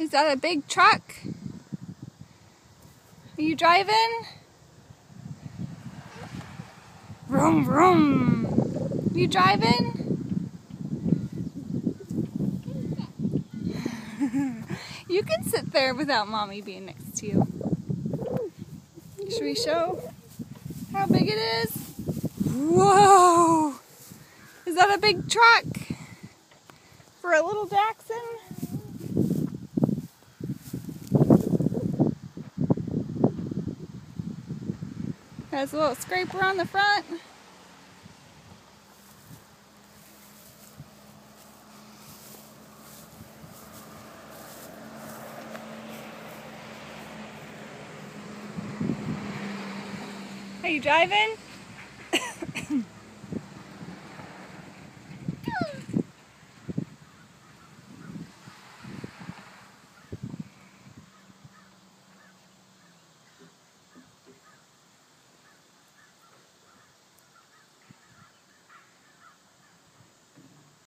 Is that a big truck? Are you driving? Vroom vroom. You driving? You can sit there without Mommy being next to you. Should we show how big it is? Whoa! Is that a big truck for a little Jackson? Has a little scraper on the front. Are you driving?